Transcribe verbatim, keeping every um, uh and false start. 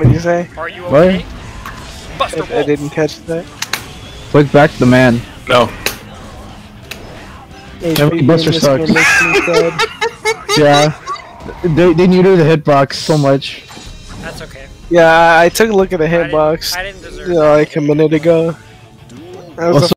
What did you say? Are you okay? What? Buster I, I didn't catch that. Click back to the man. No. H Every P V Buster in this game sucks. makes me sad. Yeah. They, they neutered the hitbox so much. That's okay. Yeah, I, I took a look at the I didn't- hitbox I didn't deserve you know, that. like a minute ago. I was Also,